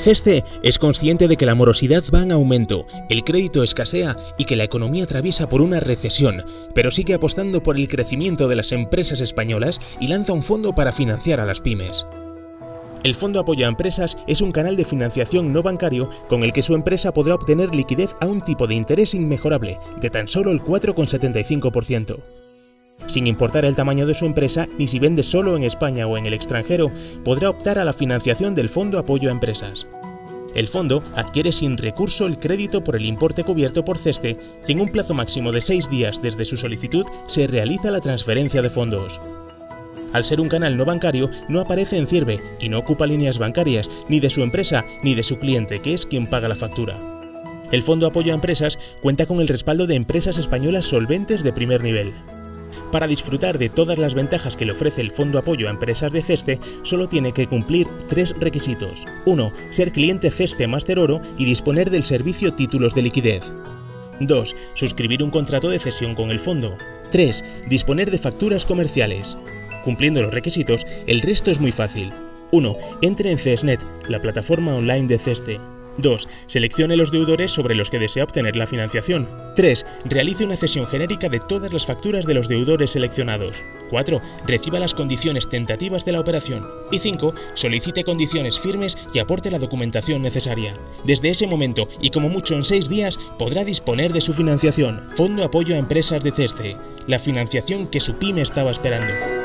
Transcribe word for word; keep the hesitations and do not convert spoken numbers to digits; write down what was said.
CESCE es consciente de que la morosidad va en aumento, el crédito escasea y que la economía atraviesa por una recesión, pero sigue apostando por el crecimiento de las empresas españolas y lanza un fondo para financiar a las pymes. El Fondo Apoyo a Empresas es un canal de financiación no bancario con el que su empresa podrá obtener liquidez a un tipo de interés inmejorable, de tan solo el cuatro coma setenta y cinco por ciento. Sin importar el tamaño de su empresa, ni si vende solo en España o en el extranjero, podrá optar a la financiación del Fondo Apoyo a Empresas. El fondo adquiere sin recurso el crédito por el importe cubierto por CESCE y en un plazo máximo de seis días desde su solicitud se realiza la transferencia de fondos. Al ser un canal no bancario, no aparece en cierre y no ocupa líneas bancarias ni de su empresa ni de su cliente, que es quien paga la factura. El Fondo Apoyo a Empresas cuenta con el respaldo de empresas españolas solventes de primer nivel. Para disfrutar de todas las ventajas que le ofrece el Fondo Apoyo a Empresas de CESCE, solo tiene que cumplir tres requisitos. uno. Ser cliente CESCE Máster Oro y disponer del servicio Títulos de Liquidez. dos. Suscribir un contrato de cesión con el fondo. tres. Disponer de facturas comerciales. Cumpliendo los requisitos, el resto es muy fácil. uno. Entre en CESNet, la plataforma online de CESCE. dos. Seleccione los deudores sobre los que desea obtener la financiación. tres. Realice una cesión genérica de todas las facturas de los deudores seleccionados. cuatro. Reciba las condiciones tentativas de la operación. Y cinco. Solicite condiciones firmes y aporte la documentación necesaria. Desde ese momento, y como mucho en seis días, podrá disponer de su financiación. Fondo Apoyo a Empresas de CESCE. La financiación que su pyme estaba esperando.